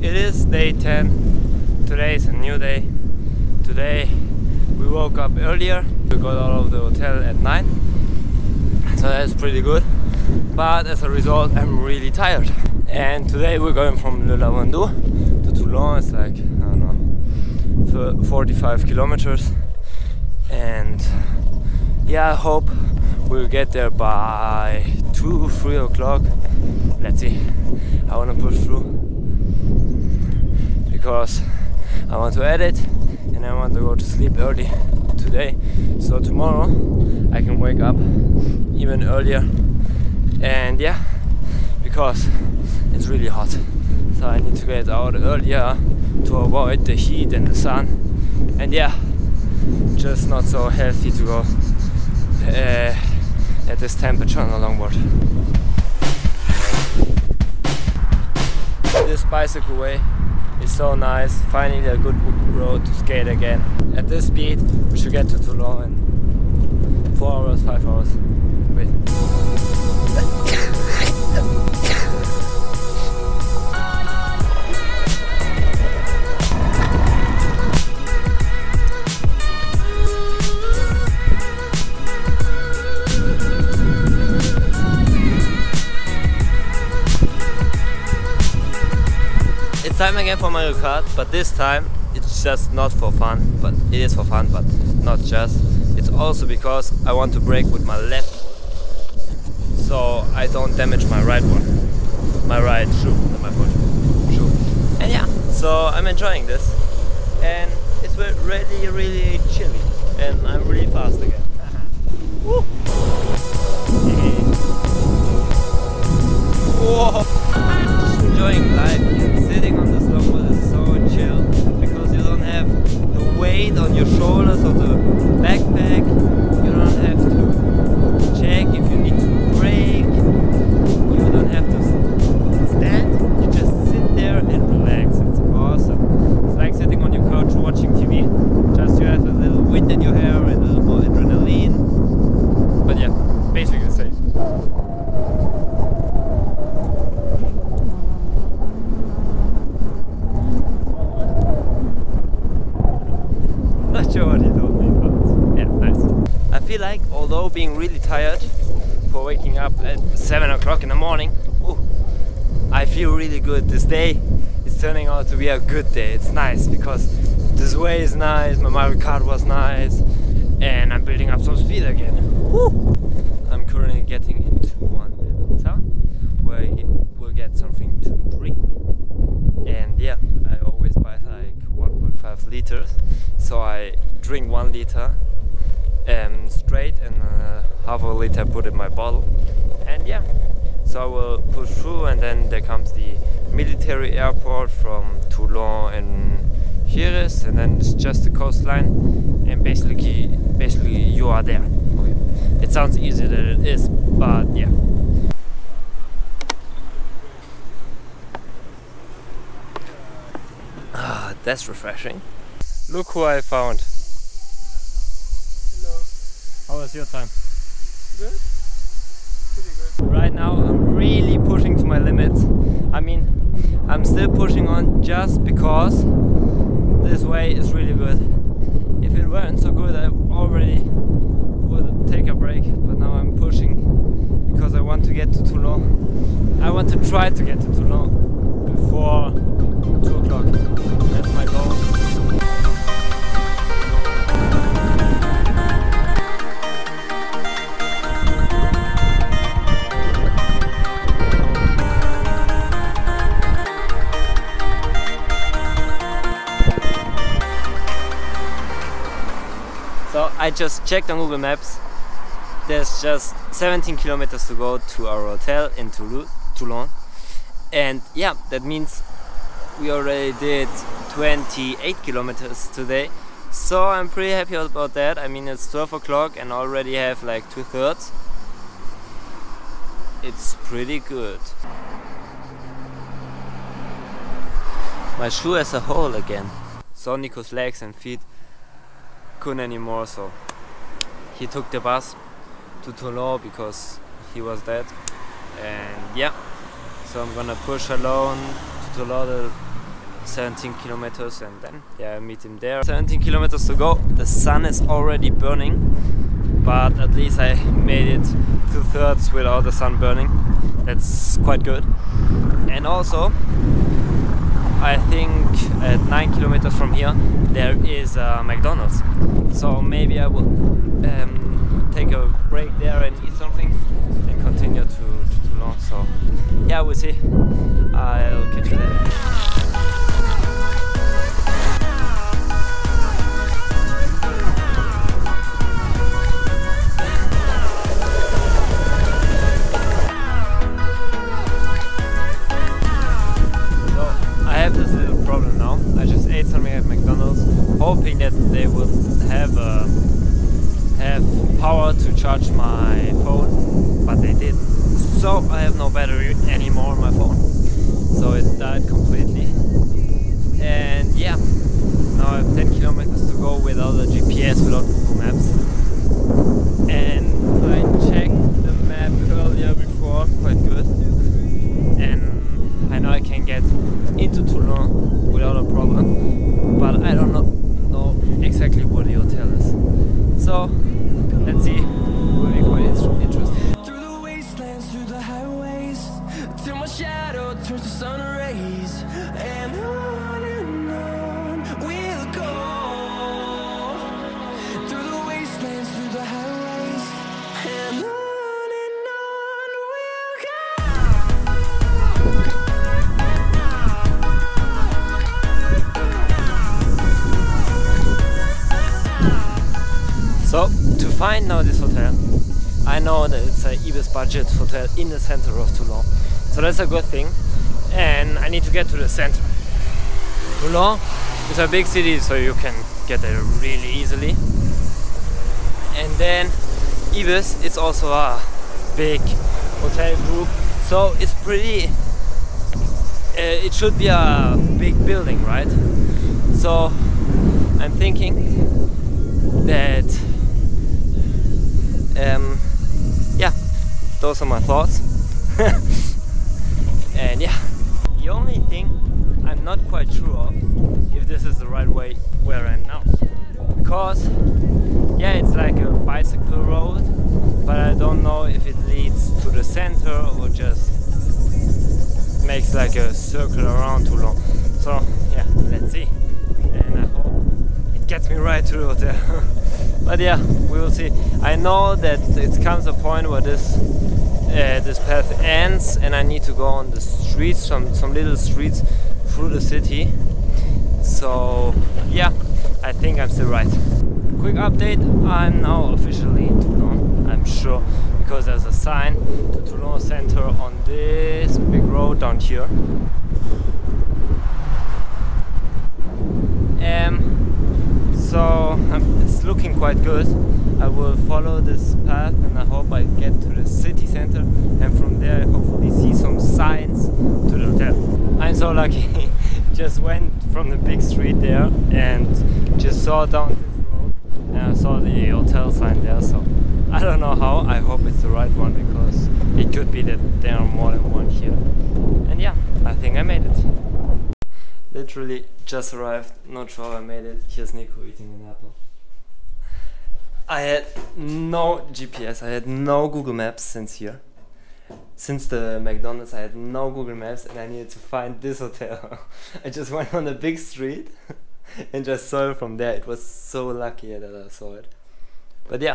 it is day 10. Today is a new day. Today we woke up earlier. We got out of the hotel at 9. So that's pretty good. But as a result, I'm really tired. And today we're going from Le Lavandou to Toulon. It's like, I don't know, 45 kilometers. And yeah, I hope we'll get there by 2-3 o'clock. Let's see. I want to push through because I want to edit and I want to go to sleep early today, so tomorrow I can wake up even earlier. And yeah, because it's really hot, so I need to get out earlier to avoid the heat and the sun. And yeah, just not so healthy to go at this temperature on a longboard. This bicycle way is so nice. Finally a good road to skate again. At this speed we should get to Toulon in 4 hours, 5 hours. Wait. It's time again for Mario Kart, but this time it's just not for fun, but it is for fun, but not just. It's also because I want to brake with my left, so I don't damage my right one, my right shoe, not my foot, shoe. And yeah, so I'm enjoying this, and it's really chilly, and I'm really fast again. Woo! Whoa! Just enjoying life. Sitting on this longboard is so chill because you don't have the weight on your shoulders of the backpack. You don't have to check if you need to brake. You don't have to stand. You just sit there and relax. It's awesome. It's like sitting on your couch watching TV. Just you have a little wind in your hair and a little more adrenaline. But yeah, basically the same. Not sure what he told me, but yeah, nice. I feel like, although being really tired for waking up at 7 o'clock in the morning, I feel really good. This day is turning out to be a good day. It's nice because this way is nice, my Mario Kart was nice, and I'm building up some speed again. Woo! I'm currently getting into one little town where we'll get something to drink. And yeah, I always buy like 1.5 liters. So I drink 1 liter straight and half a liter put in my bottle. And yeah, so I will push through, and then there comes the military airport from Toulon and Xeres, and then it's just the coastline, and basically you are there. Okay. It sounds easier than it is, but yeah. Ah, that's refreshing. Look who I found. Hello. How was your time? Good? Pretty good. Right now I'm really pushing to my limits. I mean, I'm still pushing on just because this way is really good. If it weren't so good, I already would take a break, but now I'm pushing because I want to get to Toulon. I want to try to get to Toulon before 2 o'clock. That's my goal. So I just checked on Google Maps. There's just 17 kilometers to go to our hotel in Toulon. And yeah, that means we already did 28 kilometers today. So I'm pretty happy about that. I mean, it's 12 o'clock and already have like 2/3. It's pretty good. My shoe has a hole again. So Nico's legs and feet couldn't anymore, so he took the bus to Toulon because he was dead. And yeah, so I'm gonna push alone to Toulon 17 kilometers, and then yeah, I meet him there. 17 kilometers to go. The sun is already burning, but at least I made it 2/3 without the sun burning. That's quite good. And also, I think at 9 kilometers from here there is a McDonald's, so maybe I will take a break there and eat something and continue to Toulon. So yeah, we'll see. I'll catch you later. Something at McDonald's, hoping that they would have power to charge my phone, but they didn't. So I have no battery anymore on my phone, so it died completely. And yeah, now I have 10 kilometers to go without a GPS, without Google Maps. And I checked the map earlier before, quite good. And I know I can get into Toulon without a problem, but I don't know exactly where the hotel is. So let's see, will be quite interesting. Through the wastelands, through the highways, till my shadow turns to sun rays, and on we'll go. Through the wastelands, through the highways, and on we'll go. So, to find now this hotel, I know that it's an Ibis budget hotel in the center of Toulon, so that's a good thing, and I need to get to the center. Toulon is a big city, so you can get there really easily, and then Ibis is also a big hotel group, so it's pretty, it should be a big building, right? So I'm thinking that yeah, those are my thoughts. And yeah, the only thing I'm not quite sure of if this is the right way where I am now, because yeah, it's like a bicycle road, but I don't know if it leads to the center or just makes like a circle around Toulon. So yeah, let's see, and I hope it gets me right to the hotel. But yeah, we will see. I know that it comes a point where this path ends, and I need to go on the streets, some little streets through the city. So yeah, I think I'm still right. Quick update: I'm now officially in Toulon. I'm sure, because there's a sign to Toulon Center on this big road down here. So it's looking quite good. I will follow this path, and I hope I get to the city center, and from there I hopefully see some signs to the hotel. I'm so lucky. Just went from the big street there and just saw down this road, and I saw the hotel sign there. So I don't know how. I hope it's the right one, because it could be that there are more than one here. And yeah, I think I made it. Literally just arrived, not sure how I made it. Here's Nico eating an apple. I had no GPS, I had no Google Maps since here. Since the McDonald's I had no Google Maps, and I needed to find this hotel. I just went on a big street and just saw it from there. It was so lucky that I saw it. But yeah,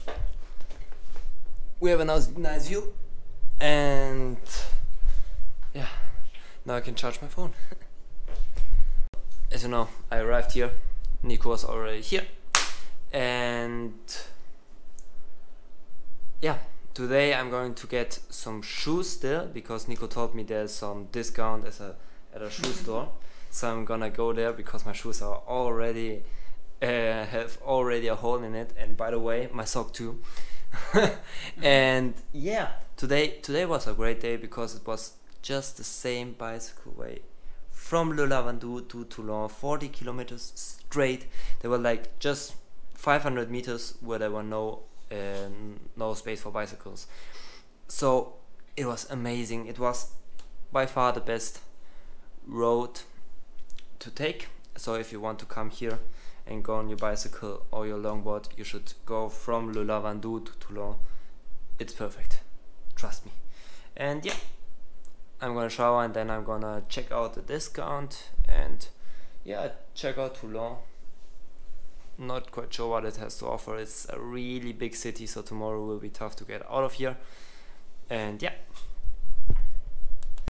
we have a nice view, and yeah, now I can charge my phone. As you know, I arrived here, Nico was already here, and yeah, today I'm going to get some shoes still, because Nico told me there's some discount at a shoe store, so I'm gonna go there because my shoes are already have already a hole in it, and by the way, my sock too. And yeah, today was a great day because it was just the same bicycle way from Le Lavandou to Toulon, 40 kilometers straight. There were like just 500 meters where there were no space for bicycles. So it was amazing. It was by far the best road to take. So if you want to come here and go on your bicycle or your longboard, you should go from Le Lavandou to Toulon. It's perfect, trust me. And yeah, I'm gonna shower and then I'm gonna check out the discount and yeah, check out Toulon. Not quite sure what it has to offer. It's a really big city, so tomorrow will be tough to get out of here. And yeah,